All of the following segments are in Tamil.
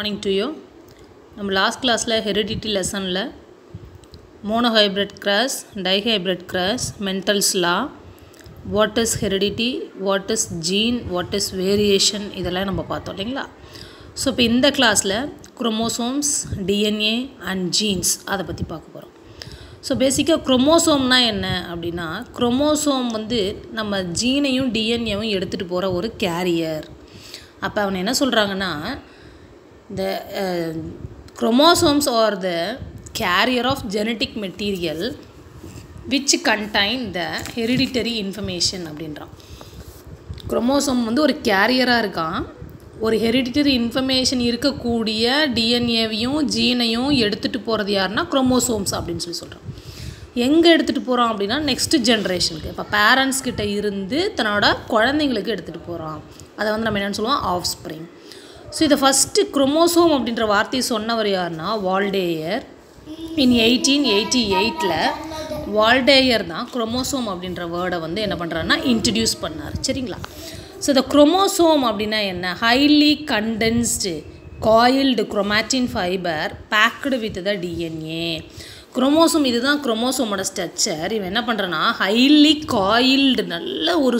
Morning to you. நம்ம last classல heredity lessonல monohybrid cross, dihybrid cross, Mendel's law, what is heredity, what is gene, what is variation இதெல்லாம் நம்ம பார்த்தோம் இல்லைங்களா. ஸோ இப்போ இந்த கிளாஸில் குரோமோசோம்ஸ், டிஎன்ஏ அண்ட் ஜீன்ஸ் அதை பற்றி பார்க்க போகிறோம். ஸோ பேசிக்காக குரோமோசோம்னா என்ன அப்படின்னா, குரோமோசோம் வந்து நம்ம ஜீனையும் டிஎன்ஏவும் எடுத்துகிட்டு போகிற ஒரு கேரியர். அப்போ அவன் என்ன சொல்கிறாங்கன்னா, the chromosomes are the carrier of genetic material which contain the hereditary information அப்படின்றான். குரோமோசோம் வந்து ஒரு கேரியராக இருக்கான், ஒரு ஹெரிடிட்டரி இன்ஃபர்மேஷன் இருக்கக்கூடிய டிஎன்ஏவையும் ஜீனையும் எடுத்துகிட்டு போகிறது யாருன்னா குரோமோசோம்ஸ் அப்படின்னு சொல்கிறான். எங்கே எடுத்துகிட்டு போகிறான் அப்படின்னா நெக்ஸ்ட் ஜென்ரேஷனுக்கு. இப்போ பேரண்ட்ஸ் கிட்ட இருந்து தன்னோட குழந்தைங்களுக்கு எடுத்துகிட்டு போகிறான். அதை வந்து நம்ம என்னென்னு சொல்லுவோம், ஆஃப் ஸ்ப்ரிங். ஸோ இதை ஃபஸ்ட்டு குரோமோசோம் அப்படின்ற வார்த்தையை சொன்னவர் யாருன்னா வால்டேயர். இன் 1888 வால்டேயர் தான் குரோமோசோம் அப்படின்ற வேர்டை வந்து என்ன பண்ணுறாருன்னா இன்ட்ரடியூஸ் பண்ணார். சரிங்களா. ஸோ இந்த குரோமோசோம் அப்படின்னா என்ன, highly condensed coiled chromatin fibre packed with the DNA. Chromosome இதுதான் குரோமோசோமோட ஸ்ட்ரக்சர். இவன் என்ன பண்ணுறான்னா ஹைலி காயில்டு, நல்ல ஒரு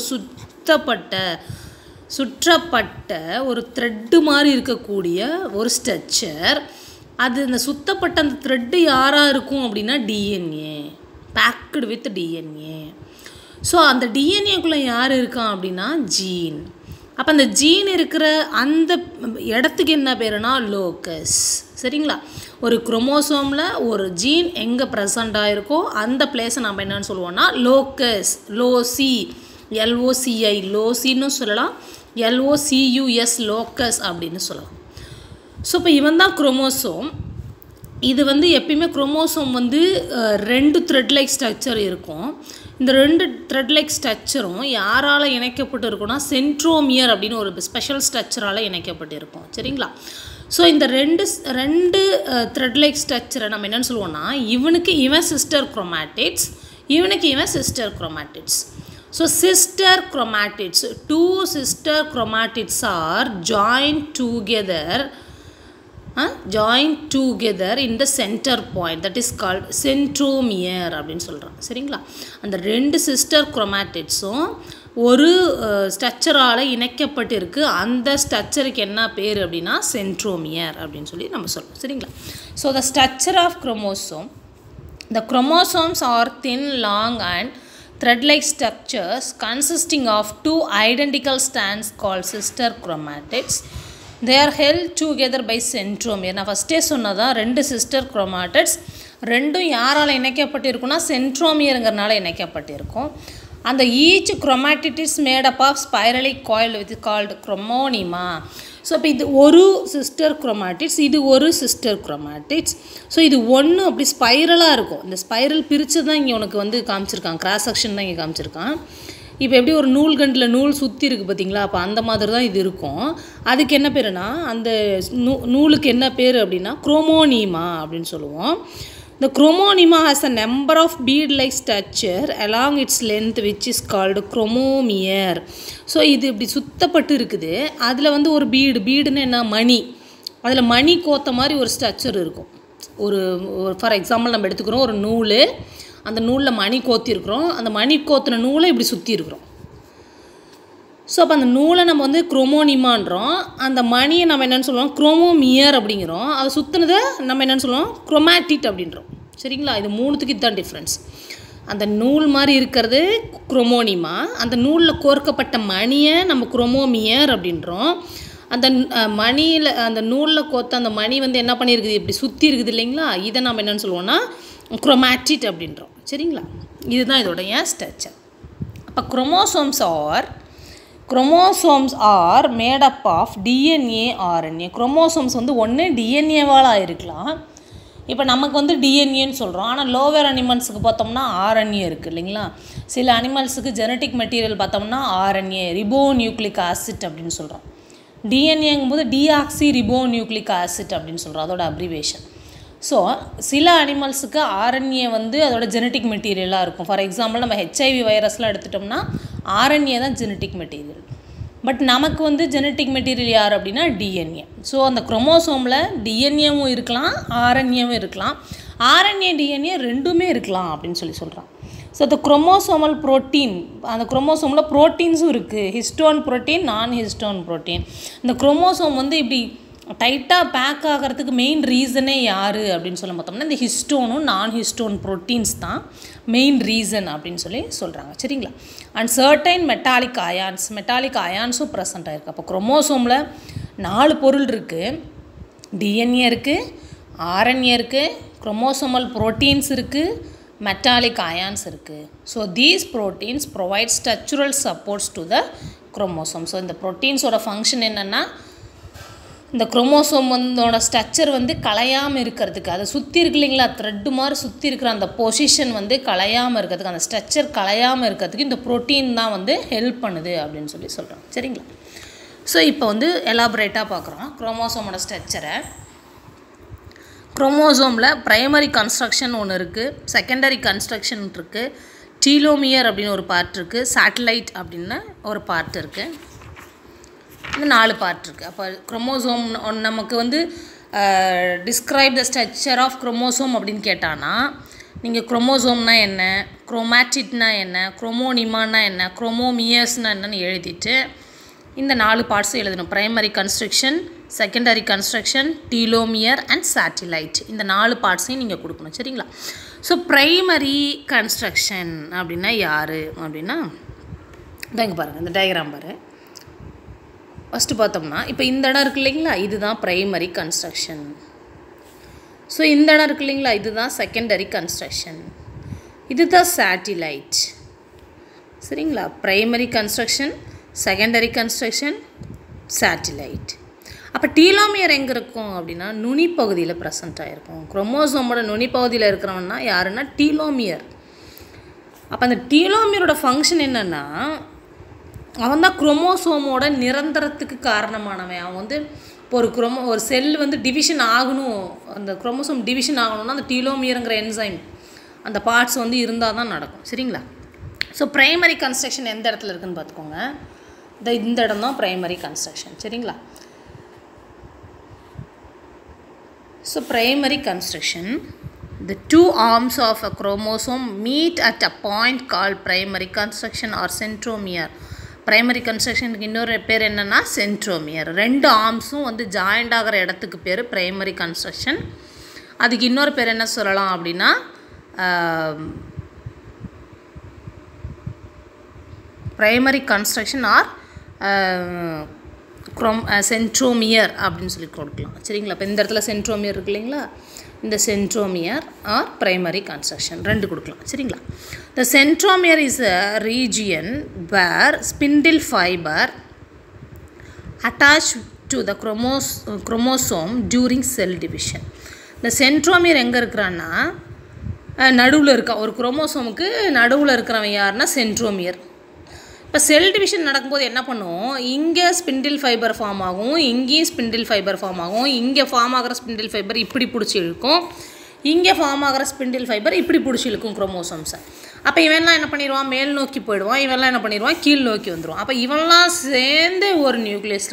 சுற்றப்பட்ட ஒரு த்ரெட்டு மாதிரி இருக்கக்கூடிய ஒரு ஸ்ட்ரக்சர். அது இந்த சுத்தப்பட்ட அந்த த்ரெட்டு யாராக இருக்கும் அப்படின்னா DNA, packed with DNA. So அந்த டிஎன்ஏக்குள்ளே யார் இருக்கான் அப்படின்னா ஜீன். அப்போ அந்த ஜீன் இருக்கிற அந்த இடத்துக்கு என்ன பேருனா லோக்கஸ். சரிங்களா. ஒரு குரோமோசோமில் ஒரு ஜீன் எங்கே ப்ரெசண்ட் ஆகிருக்கோ அந்த பிளேஸை நம்ம என்னென்னு சொல்லுவோம்னா லோக்கஸ், லோசி, எல்ஓசிஐ லோசின்னு சொல்லலாம், எல்ஓசியூஎஸ் லோக்கஸ் அப்படின்னு சொல்லலாம். ஸோ இப்போ இவன் தான் குரோமோசோம். இது வந்து எப்பயுமே குரோமோசோம் வந்து 2 த்ரெட் லைக் ஸ்ட்ரக்சர் இருக்கும். இந்த 2 த்ரெட் லைக் ஸ்ட்ரக்சரும் யாரால் இணைக்கப்பட்டு இருக்குன்னா சென்ட்ரோமியர் அப்படின்னு ஒரு ஸ்பெஷல் ஸ்ட்ரக்சரால் இணைக்கப்பட்டு இருக்கும். சரிங்களா. ஸோ இந்த ரெண்டு த்ரெட் லைக் ஸ்ட்ரக்சரை நம்ம என்னென்னு சொல்லுவோம்னா, இவனுக்கு இவன் சிஸ்டர் குரோமேட்டிட்ஸ், இவனுக்கு இவன் sister chromatids. So sister chromatids, 2 sister chromatids are joined together in the center point, that is called centromere அப்படின்னு சொல்கிறான். சரிங்களா. அந்த 2 சிஸ்டர் குரோமேட்டிட்ஸும் ஒரு ஸ்ட்ரக்சரால் இணைக்கப்பட்டிருக்கு. அந்த ஸ்ட்ரக்சருக்கு என்ன பேர் அப்படின்னா சென்ட்ரோமியர் அப்படின்னு சொல்லி நம்ம சொல்கிறோம். சரிங்களா. So the structure of chromosome, the chromosomes are thin, long and thread-like structures consisting of 2 identical strands called sister chromatids. They are held together by centromere. நான் ஃபஸ்ட்டே சொன்னதான் 2 சிஸ்டர் குரோமாட்டிட்ஸ், ரெண்டும் யாரால் இணைக்கப்பட்டிருக்குன்னா சென்ட்ரோமியருங்கிறனால இணைக்கப்பட்டிருக்கும். அந்த each chromatid is made up of spirally coil with called chromonema. So இப்போ இது ஒரு சிஸ்டர் குரோமாட்டிட்ஸ், இது ஒரு சிஸ்டர் குரோமாட்டிட்ஸ். ஸோ இது ஒன்று அப்படி ஸ்பைரலாக இருக்கும். இந்த ஸ்பைரல் பிரித்து தான் இங்கே உனக்கு வந்து காமிச்சிருக்கான், கிராஸ் செக்ஷன் தான் இங்கே காமிச்சிருக்கான். இப்போ எப்படி ஒரு நூல் கண்டில் நூல் சுற்றி இருக்குது பார்த்தீங்களா, அப்போ அந்த மாதிரி தான் இது இருக்கும். அதுக்கு என்ன பேருனா, அந்த நூலுக்கு என்ன பேர் அப்படின்னா குரோமோனிமா அப்படின்னு சொல்லுவோம். The chromonema has a number of bead-like structure along its length which is called chromomere. So இது இப்படி சுத்தப்பட்டு இருக்குது. அதில் வந்து ஒரு பீடுன்னு என்ன, மணி, அதில் மணி கோத்த மாதிரி ஒரு ஸ்ட்ரக்சர் இருக்கும். ஒரு ஃபார் எக்ஸாம்பிள் நம்ம எடுத்துக்கிறோம் ஒரு நூல், அந்த நூலில் மணி கோத்திருக்கிறோம், அந்த மணி கோத்தின நூலை இப்படி சுற்றி இருக்கிறோம். ஸோ அப்போ அந்த நூலை நம்ம வந்து குரோமோனிமான்றோம், அந்த மணியை நம்ம என்னென்னு சொல்லுவோம் குரோமோமியர் அப்படிங்கிறோம், அதை சுற்றினதை நம்ம என்னென்னு சொல்லுவோம் குரோமாட்டிட் அப்படின்றோம். சரிங்களா. இது மூணுத்துக்கு இதுதான் டிஃப்ரென்ஸ். அந்த நூல் மாதிரி இருக்கிறது குரோமோனிமா, அந்த நூலில் கோர்க்கப்பட்ட மணியை நம்ம குரோமோமியர் அப்படின்றோம். அந்த மணியில் அந்த நூலில் கோத்த அந்த மணி வந்து என்ன பண்ணியிருக்குது, இப்படி சுற்றி இருக்குது இல்லைங்களா, இதை நம்ம என்னென்னு சொல்லுவோம்னா குரோமாட்டிட் அப்படின்றோம். சரிங்களா. இதுதான் இதோடைய ஸ்ட்ரக்சர். அப்போ chromosomes are made up of DNA, RNA. Chromosomes வந்து ஒன்று டிஎன்ஏவால் ஆகிருக்கலாம், இப்போ நமக்கு வந்து டிஎன்ஏன்னு சொல்கிறோம். ஆனால் லோவர் அனிமல்ஸுக்கு பார்த்தோம்னா ஆர்என்ஏ இருக்குது இல்லைங்களா. சில அனிமல்ஸுக்கு ஜெனட்டிக் மெட்டீரியல் பார்த்தோம்னா ஆர்என்ஏ, ரிபோ நியூக்ளிக் ஆசிட் அப்படின்னு சொல்கிறோம். டிஎன்ஏங்கும்போது டிஆக்சி ரிபோ நியூக்ளிக் ஆசிட் அப்படின்னு சொல்கிறோம், அதோட அப்ரிவேஷன். ஸோ சில அனிமல்ஸுக்கு ஆர்என்ஏ வந்து அதோட ஜெனட்டிக் மெட்டீரியலாக இருக்கும். ஃபார் எக்ஸாம்பிள் நம்ம ஹெச்ஐவி வைரஸ்லாம் எடுத்துட்டோம்னா ஆர்என்ஏ தான் ஜெனட்டிக் மெட்டீரியல். பட் நமக்கு வந்து ஜெனட்டிக் மெட்டீரியல் யார் அப்படின்னா டிஎன்ஏ. ஸோ அந்த குரோமோசோமில் டிஎன்ஏவும் இருக்கலாம், ஆர்என்ஏவும் இருக்கலாம். ஆர்என்ஏ டிஎன்ஏ ரெண்டுமே இருக்கலாம் அப்படின்னு சொல்கிறான். ஸோ அந்த குரோமோசோமல் ப்ரோட்டீன், அந்த குரோமோசோமில் ப்ரோட்டீன்ஸும் இருக்குது, histone protein, non histone protein. இந்த குரோமோசோம் வந்து இப்படி டைட்டாக பேக் ஆகிறதுக்கு மெயின் ரீசனே யார் அப்படின்னு சொல்ல பார்த்தோம்னா இந்த ஹிஸ்டோனும் நான் ஹிஸ்டோன் ப்ரோட்டீன்ஸ் தான் மெயின் ரீசன் அப்படின்னு சொல்கிறாங்க. சரிங்களா? அண்ட் சர்டைன் மெட்டாலிக் அயான்ஸும் ப்ரெசண்ட் ஆகிருக்கு. அப்போ குரோமோசோமில் 4 பொருள் இருக்குது. டிஎன்ஏ இருக்குது, ஆர்என்ஏ இருக்குது, குரோமோசோமல் ப்ரோட்டீன்ஸ் இருக்குது, மெட்டாலிக் அயான்ஸ் இருக்குது. So these proteins provide structural supports to the chromosome. So இந்த ப்ரோட்டீன்ஸோட ஃபங்க்ஷன் என்னென்னா இந்த குரோமோசோம் வந்தோட ஸ்ட்ரக்சர் வந்து கலையாமல் இருக்கிறதுக்கு, அதை சுற்றி இருக்கு இல்லைங்களா, த்ரெட்டு மாதிரி சுற்றி இருக்கிற அந்த பொசிஷன் வந்து கலையாமல் இருக்கிறதுக்கு, அந்த ஸ்ட்ரக்சர் கலையாமல் இருக்கிறதுக்கு இந்த ப்ரோட்டீன் தான் வந்து ஹெல்ப் பண்ணுது அப்படின்னு சொல்கிறாங்க. சரிங்களா? ஸோ இப்போ வந்து எலாபரேட்டாக பார்க்குறோம் குரோமோசோமோட ஸ்ட்ரக்சரை. குரோமோசோமில் ப்ரைமரி கன்ஸ்ட்ரக்ஷன் ஒன்று இருக்குது, செகண்டரி கன்ஸ்ட்ரக்ஷன் இருக்குது, டீலோமியர் அப்படின்னு ஒரு பார்ட் இருக்குது, சேட்டலைட் அப்படின்னு ஒரு பார்ட் இருக்குது. இந்த 4 பார்ட் இருக்குது. அப்போ குரோமோசோம் நமக்கு வந்து describe the structure of chromosome அப்படின்னு கேட்டானா நீங்கள் குரோமோசோம்னா என்ன, குரோமேட்டிட்னா என்ன, குரோமோனிமானா என்ன, குரோமோமியர்ஸ்னா என்னன்னு எழுதிட்டு இந்த 4 பார்ட்ஸும் எழுதணும். Primary construction, secondary construction, telomere and satellite. இந்த 4 பார்ட்ஸையும் நீங்கள் கொடுக்கணும். சரிங்களா? ஸோ ப்ரைமரி கன்ஸ்ட்ரக்ஷன் அப்படின்னா யார் அப்படின்னா இங்கே பாருங்கள், இந்த டயக்ராம் பாரு. ஃபஸ்ட்டு பார்த்தோம்னா இப்போ இந்த இடம் இருக்குது இல்லைங்களா, இதுதான் ப்ரைமரி கன்ஸ்ட்ரக்ஷன். ஸோ இந்த இடம் இருக்குது இல்லைங்களா, இதுதான் செகண்டரி கன்ஸ்ட்ரக்ஷன், இதுதான் சேட்டிலைட். சரிங்களா? Primary construction, secondary construction, satellite. அப்போ டீலோமியர் எங்கே இருக்கும் அப்படின்னா நுனிப்பகுதியில் ப்ரெசண்ட் ஆகிருக்கும். குரோமோசோமோட நுனிப்பகுதியில் இருக்கிறவன்னா யாருன்னா டீலோமியர். அப்போ அந்த டீலோமியரோட ஃபங்க்ஷன் என்னென்னா அவன் தான் குரோமோசோமோட நிரந்தரத்துக்கு காரணமானவன். அவன் வந்து இப்போ ஒரு செல் வந்து டிவிஷன் ஆகணும், அந்த குரோமோசோம் டிவிஷன் ஆகணும்னா அந்த டீலோமியருங்கிற என்சைம் அந்த பார்ட்ஸ் வந்து இருந்தால் தான் நடக்கும். சரிங்களா? ஸோ ப்ரைமரி கன்ஸ்ட்ரக்ஷன் எந்த இடத்துல இருக்குதுன்னு பார்த்துக்கோங்க. இந்த இடம் தான் ப்ரைமரி கன்ஸ்ட்ரக்ஷன். சரிங்களா? So primary construction, the 2 arms of a chromosome meet at a point called primary construction or centromere. Primary கன்ஸ்ட்ரக்ஷனுக்கு இன்னொரு பேர் என்னென்னா சென்ட்ரோமியர். 2 ஆர்ம்ஸும் வந்து ஜாயிண்ட் ஆகிற இடத்துக்கு பேர் ப்ரைமரி கன்ஸ்ட்ரக்ஷன். அதுக்கு இன்னொரு பேர் என்ன சொல்லலாம் அப்படின்னா ப்ரைமரி கன்ஸ்ட்ரக்ஷன் ஆர் சென்ட்ரோமியர் அப்படின்னு சொல்லி கொடுக்கலாம். சரிங்களா? இப்போ இந்த இடத்துல சென்ட்ரோமியர் இருக்கு இல்லைங்களா, இந்த சென்ட்ரோமியர் ஆர் ப்ரைமரி கன்ஸ்ட்ரக்ஷன் 2 கொடுக்கலாம். சரிங்களா? The centromere is a region where spindle fiber attached to the chromosome during cell division. இந்த சென்ட்ரோமியர் எங்கே இருக்கிறான்னா நடுவில் இருக்கா, ஒரு குரோமோசோமுக்கு நடுவில் இருக்கிறவன் யாருன்னா சென்ட்ரோமியர். இப்போ செல் டிவிஷன் நடக்கும்போது என்ன பண்ணுவோம், இங்கே ஸ்பிண்டில் ஃபைபர் ஃபார்ம் ஆகும், இங்கேயும் ஸ்பிண்டில் ஃபைபர் ஃபார்ம் ஆகும். இங்கே ஃபார்ம் ஆகிற ஸ்பிண்டில் ஃபைபர் இப்படி பிடிச்சி இழுக்கும், இங்கே ஃபார்ம் ஆகிற ஸ்பிண்டில் ஃபைபர் இப்படி பிடிச்சி இழுக்கும் குரோமோசோம்ஸை. அப்போ இவன்லாம் என்ன பண்ணிடுவான், மேல் நோக்கி போயிடுவான், இவன்லாம் என்ன பண்ணிடுவான், கீழ் நோக்கி வந்துடுவான். அப்போ இவன்லாம் சேர்ந்து ஒரு நியூக்ளியஸ்